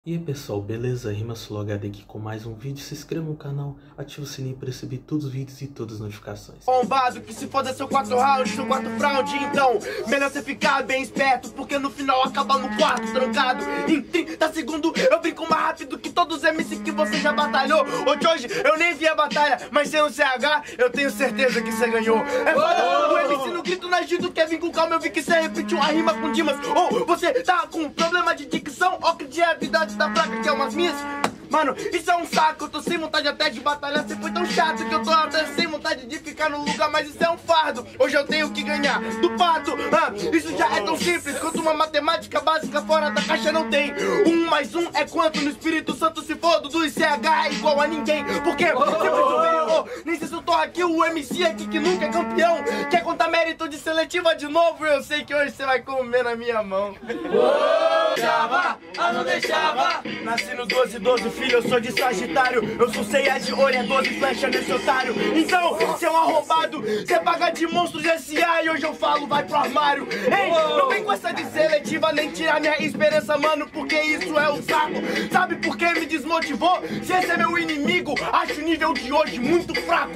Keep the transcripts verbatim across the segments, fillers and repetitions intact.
E aí pessoal, beleza? RimaSoloHD aqui com mais um vídeo. Se inscreva no canal, ative o sininho para receber todos os vídeos e todas as notificações. Bombado, que se foda seu quatro rounds no quarto fraude. Então, melhor você ficar bem esperto, porque no final acaba no quarto trancado. Em trinta segundos eu brinco mais rápido que todos os M C que você já batalhou. Hoje, hoje eu nem vi a batalha, mas sem o C H eu tenho certeza que você ganhou. É foda, o M C no grito na Gil do Kevin com calma. Eu vi que você repetiu a rima com Dimas. Ou você tá com problema de dicção, ou que de habilidade da placa que é umas minhas. Mano, isso é um saco, eu tô sem vontade até de batalhar. Você foi tão chato que eu tô até sem vontade de ficar no lugar. Mas isso é um fardo, hoje eu tenho que ganhar do pato. ah, Isso já é tão simples quanto uma matemática básica fora da caixa não tem. Um mais um é quanto no Espírito Santo se for do C H é igual a ninguém. Porque sempre superior, nem sei se eu tô aqui. O M C aqui que nunca é campeão quer contar mérito de seletiva de novo. Eu sei que hoje você vai comer na minha mão. Deixava, eu não deixava. Nasci no doze, doze, filho, eu sou de Sagitário. Eu sou ceia de ouro, é doze flecha nesse otário. Então, se é um arrombado, você paga de monstros S A. E hoje eu falo, vai pro armário. Ei, não vem com essa de seletiva, nem tirar minha esperança, mano, porque isso é um saco. Sabe por que me desmotivou? Se esse é meu inimigo, acho o nível de hoje muito fraco.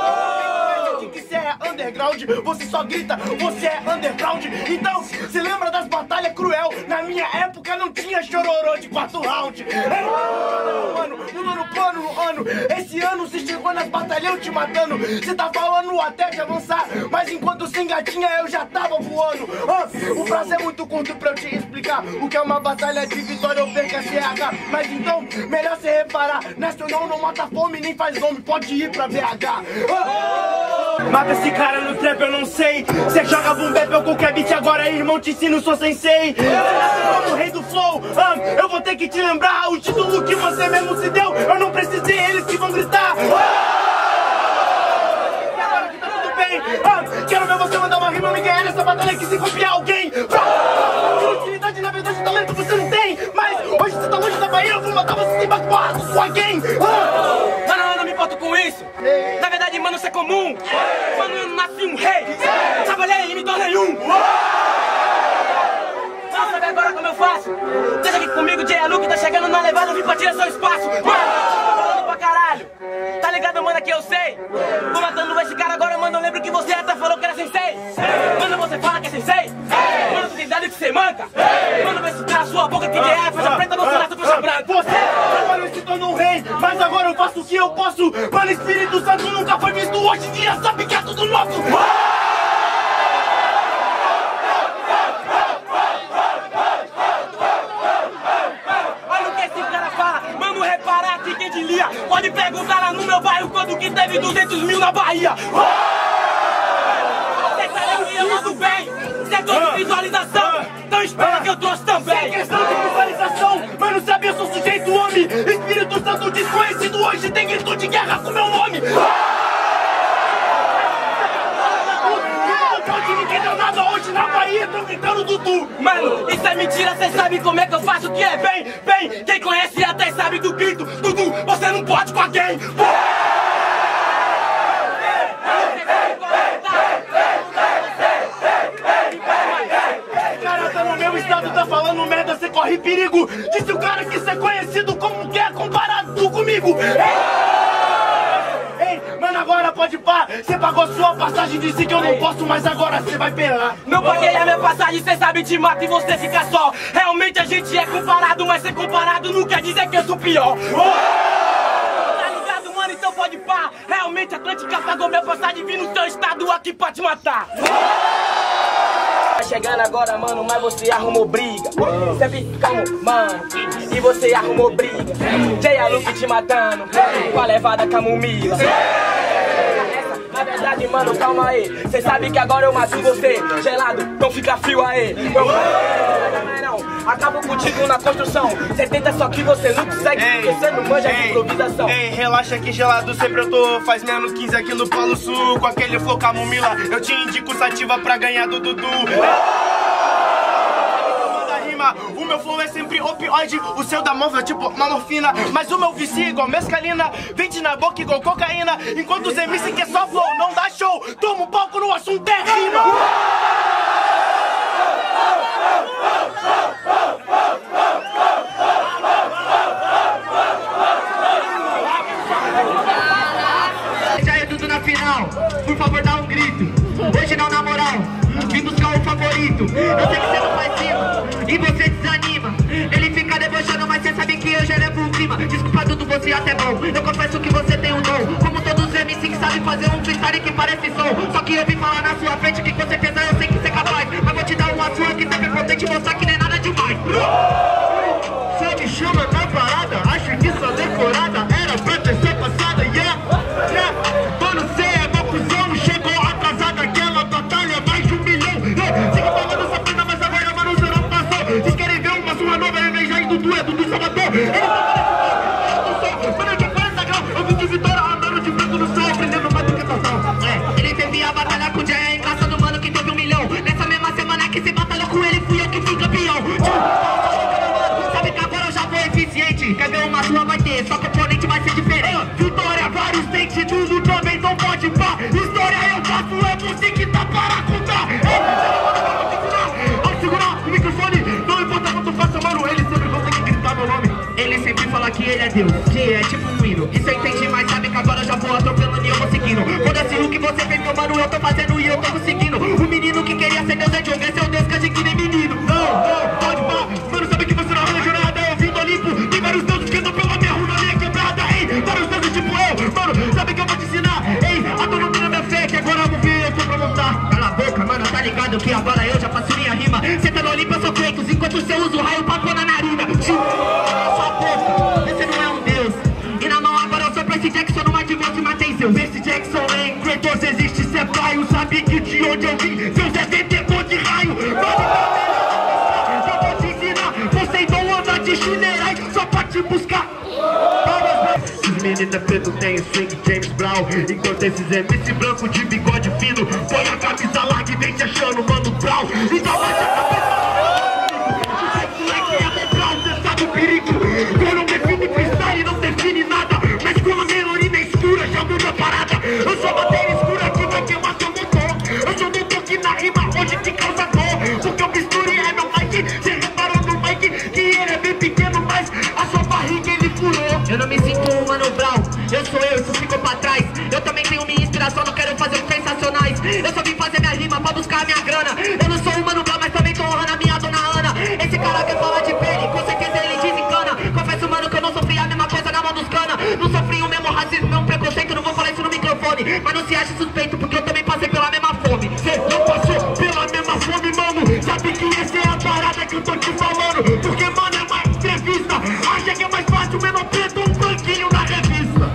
Ei, que você é underground, você só grita, você é underground. Então, se lembra das batalhas cruel? Na minha época não tinha chororô de quarto round. Mano, no nono plano, no ano, esse ano se chegou nas batalhas eu te matando. Cê tá falando até de avançar, mas enquanto sem gatinha eu já tava voando. ah, O prazo é muito curto pra eu te explicar o que é uma batalha de vitória ou perca C H. Mas então, melhor cê reparar, nacional não mata fome nem faz nome, pode ir pra B H. ah, Mata esse cara no trap, eu não sei. Cê joga boom bap ou qualquer beat, agora irmão te ensino, sou sensei. Cê nasceu como rei do flow, ah, eu vou ter que te lembrar o título que você mesmo se deu. Eu não precisei, eles que vão gritar. E agora que tá tudo bem, ah, quero ver você mandar uma rima, me ganhar nessa batalha que se copiar alguém. Utilidade, na verdade, talento você não tem, mas hoje você tá longe da Bahia, eu vou matar você sem porra com sua gang. Mano, eu não me importo com isso. Na verdade, mano, isso é comum. Mano, eu não nasci um rei. Trabalhei e me tornei um. Mano, sabe agora como eu faço? Deixa aqui comigo, J A Luke tá chegando na levada, eu vim pra tirar seu espaço. Mano, tô falando pra caralho. Tá ligado, mano, que eu sei. Vou matando esse cara agora, mano, eu lembro que você até falou que era sensei. Mano, você fala que é sensei. Mano, tu tem dado que você manca. Mano, vai citar a sua boca que J A é faixa preta, não será faixa branca. Você, mano, se tornou um rei, mas agora eu faço o que eu posso. Mano, Espírito Santo nunca foi visto, hoje em dia sabe que é tudo nosso. Pode perguntar lá no meu bairro quando que teve duzentos mil na Bahia. Cê sabe que eu mando bem, setor de visualização, então espera que eu trouxe também. Sem questão de visualização, mano, sabe, eu sou sujeito homem. Espírito Santo desconhecido, hoje tem grito de guerra com meu nome. Ninguém deu nada hoje na Bahia, tão gritando Dudu. Mano, isso é mentira, cê sabe como é que eu faço que é bem, bem. Quem conhece até sabe do grito, Dudu, você não pode com alguém. Cara, tá no meu estado, tá falando merda, cê corre perigo. Disse o cara que cê é conhecido como que é comparado comigo. Mano, agora pode pá, cê pagou sua passagem, disse que eu não posso, mas agora cê vai penar. Não paguei a minha passagem, cê sabe, te mata e você fica só. Realmente a gente é comparado, mas ser comparado não quer dizer que eu sou pior. Tá ligado, mano? Então pode pá. Realmente a Atlântica pagou minha passagem, vim no seu estado aqui pra te matar. Tá chegando agora, mano, mas você arrumou briga. Sempre calmo, mano, e você arrumou briga. J A Luke te matando, com a levada camomila. Na verdade, mano, calma aí. Cê sabe que agora eu mato você. Gelado, não fica frio aí. Meu mano, não, acabo contigo na construção. Cê tenta, só que você não consegue, porque cê não manja de improvisação. Ei, relaxa que gelado sempre eu tô. Faz menos quinze aqui no Polo Sul. Com aquele flow camomila, eu te indico sativa pra ganhar do Dudu. O meu flow é sempre opioide, o seu da móvel é tipo uma morfina. Mas o meu vicia é igual mescalina, vende na boca igual cocaína. Enquanto os M C que é só flow, não dá show. Toma um palco no assunto é rima. fosse até bom. Eu confesso que você tem um dom, como todos os M C que sabem fazer um freestyle que parece som. Só que eu vim falar na sua frente que com certeza eu sei que você é capaz. Mas vou te dar uma sua que sempre potente e mostrar que não é nada demais. Você me chama na parada, acho que sua decorada era pra ter ser passada, yeah, yeah. Mano, cê é meu cuzão, chegou atrasada aquela batalha, mais de um milhão. Yeah. Siga falando essa pena, mas agora, mano, você não passou. Vocês querem ver uma sua nova, eu vejo aí Dudu, é Dudu Salvador. Ele tá mano, eu tinha quarenta graus, eu vim de Vitória andando de branco no céu, aprendendo mais do que estação. É, ele teve a batalha com o Jay, encaçando mano que teve um milhão. Nessa mesma semana que se batalhou com ele, fui eu que fui campeão. Sabe que agora eu já vou eficiente. Quer ver uma sua vai ter, só que o oponente vai ser diferente. Vitória, vários dentes, tudo também não pode pá. História eu faço, é você que tá para contar. Pode segurar o microfone, não importa quanto faça, mano, ele sempre consegue gritar meu nome. Ele sempre fala que ele é Deus, que é tipo um hino. Isso eu entendi, mas sabe que agora eu já vou atropelando e eu vou seguindo. Foda-se o que você fez, meu mano, eu tô fazendo e eu tô conseguindo. O menino que queria ser Deus é de ver seu Deus, que a gente nem menino. Não, não, pode pá, mano, sabe que você não arranja nada, eu vim do Olimpo. Tem vários deuses que andam pela minha rua, na linha quebrada, ei, vários deuses tipo eu, mano, sabe que eu vou te ensinar, ei, a tu não tem minha fé, que agora eu vou ver, eu tô pra montar. Cala a boca, mano, tá ligado que agora eu já faço minha rima. Cê tá no Olimpo, eu sou Kratos, enquanto você usa o raio pra pôr na narina. Sua boca, você não é um deus. E na mão agora eu sou Percy Jackson, no mar de voz e matei Zeus. Percy Jackson em Kratos existe, cê é paio, sabe que de onde eu vim, Zeus é detentor de raio. Eu vou te ensinar, você então anda de chinerai, só pra te buscar. Esses meninos é preto, tem swing James Brown, enquanto esses M C branco de bigode fino põe a camisa larga e vem te achando Mano Brown. Então vai a cabeça. Eu não define freestyle, não define nada, mas com a melodia escura já muda a parada. Eu sou matéria escura que vai queimar seu motor. Eu sou doutor que na rima hoje te causa dor, porque o misture é meu mic. Cê reparou no mic que ele é bem pequeno, mas a sua barriga ele furou. Eu não me sinto um Mano Brown, eu sou eu, isso ficou pra trás. Eu também tenho minha inspiração, não quero fazer os sensacionais. Eu só vim fazer minha rima pra buscar a minha grana. Eu não sou um Mano Brown, mas também tô honrando a minha dona Ana. Esse cara quer falar de pele, com certeza ele desencana. Confesso, mano, que eu não sofri a mesma coisa na mão dos cana. Não sofri o mesmo racismo, mesmo preconceito, não vou falar isso no microfone. Mas não se ache suspeito, porque eu também passei pela mesma fome. Cê não passou pela mesma fome, mano. Sabe que essa é a parada que eu tô te falando. Porque, mano, é uma entrevista. Acha que é mais fácil, menor preto, um banquinho na revista.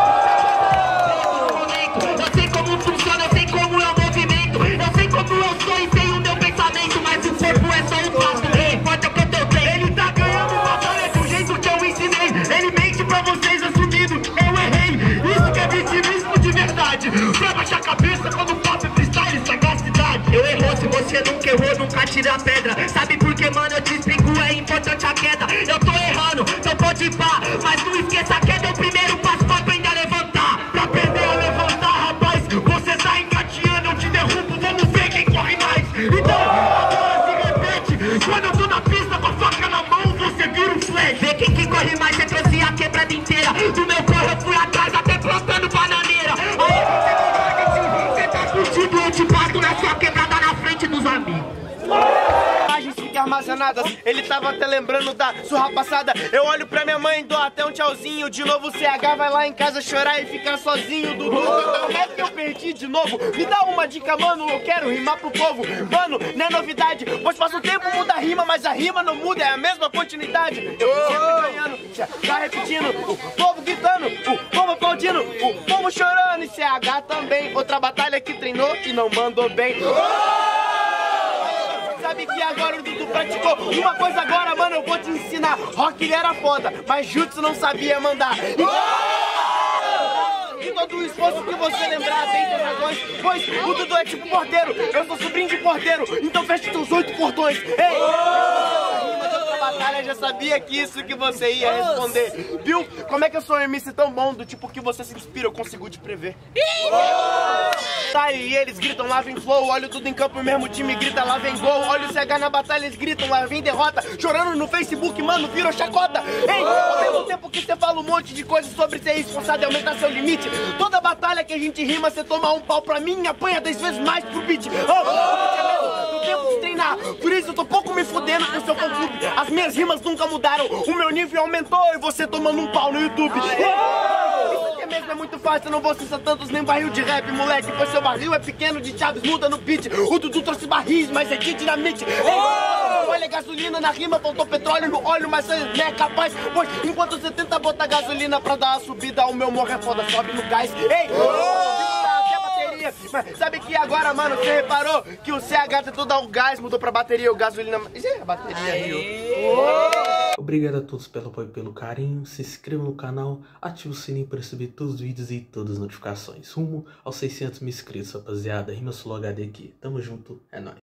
Eu sei como funciona, eu sei como é o movimento. Eu sei como eu sou e sei o meu pensamento. Mas o corpo é só um passo, ei, pode é o que eu tô bem. Ele tá ganhando batalha do jeito que eu ensinei. Ele mente pra vocês assumindo, eu errei. Isso que é vitimismo de verdade. Pra baixar a cabeça quando pop freestyle, sagacidade. Eu errou, se você nunca errou, nunca tira a pedra. Sabe por que, mano, eu te explico, é importante a queda. Eu tô errando, então pode ir pá, mas não esqueça a queda é o primeiro passo pra aprender a levantar. Pra aprender a levantar, rapaz, você tá engateando, eu te derrubo, vamos ver quem corre mais. Então, agora se repete, quando eu tô na pista com a faca na mão, você vira um flash. Vê quem que corre mais, você trouxe a quebrada inteira. Do meu corre eu fui atrás, até plantando bananeira. Aí, você tá fudido, eu te bato na sua quebrada na frente dos amigos. Armazenadas, ele tava até lembrando da surra passada. Eu olho pra minha mãe, dou até um tchauzinho. De novo o C H vai lá em casa chorar e ficar sozinho. Dudu, como é que eu perdi de novo? Me dá uma dica, mano, eu quero rimar pro povo. Mano, não é novidade, pois faz um tempo muda a rima, mas a rima não muda, é a mesma continuidade. Eu sempre ganhando, tá repetindo, o povo gritando, o povo aplaudindo, o povo chorando. E C H também, outra batalha que treinou e não mandou bem. Sabe que agora o Dudu praticou uma coisa agora, mano, eu vou te ensinar. Rock ele era foda, mas Jutsu não sabia mandar. E todo o esforço que você lembrar tem das razões, pois o Dudu é tipo porteiro, eu sou sobrinho de porteiro, então feche teus oito portões. Ei! Batalha, já sabia que isso que você ia responder. Viu? Como é que eu sou um M C tão bom, do tipo que você se inspira, eu consigo te prever. Tá, e eles gritam, lá vem flow, olha tudo em campo, o mesmo time grita, lá vem gol. Olha o C H na batalha, eles gritam, lá vem derrota. Chorando no Facebook, mano, virou chacota. Ei, ao mesmo tempo que você fala um monte de coisas sobre ser esforçado e aumentar seu limite, toda batalha que a gente rima, você toma um pau pra mim e apanha dez vezes mais pro beat. Oh, oh, tempo de treinar. Por isso eu tô pouco me fudendo com o seu fã-clube. As minhas rimas nunca mudaram, o meu nível aumentou e você tomando um pau no YouTube. Isso aqui mesmo é muito fácil, eu não vou citar tantos nem barril de rap, moleque. Pois seu barril é pequeno, de Chaves muda no beat. O Dudu trouxe barris, mas é de dinamite. Olha, gasolina na rima, faltou petróleo no óleo, mas você não é capaz. Pois enquanto você tenta botar gasolina pra dar a subida, o meu morro é foda, sobe no gás. Ei! Mas sabe que agora, mano, você reparou que o C H tentou dar o gás, mudou pra bateria, o gasolina... Isso é a bateria, viu? Obrigado a todos pelo apoio e pelo carinho. Se inscreva no canal, ative o sininho para receber todos os vídeos e todas as notificações. Rumo aos seiscentos mil inscritos, rapaziada. Rima Sulou H D aqui. Tamo junto, é nóis.